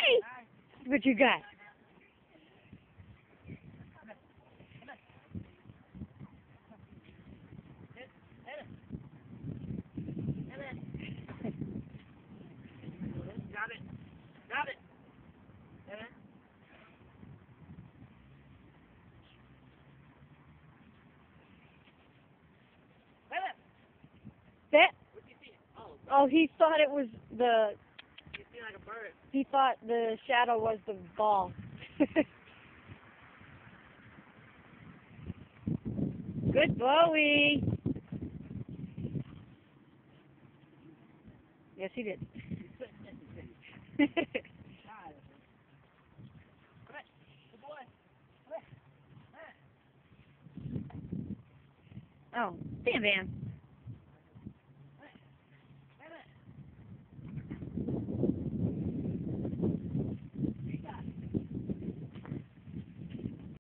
What you got? Got it. Got it. That? What do you see? Oh, Oh, he thought it was the. you see like a bird. He thought the shadow was the ball. Good Bowie. Yes, he did. Oh, Bam Bam.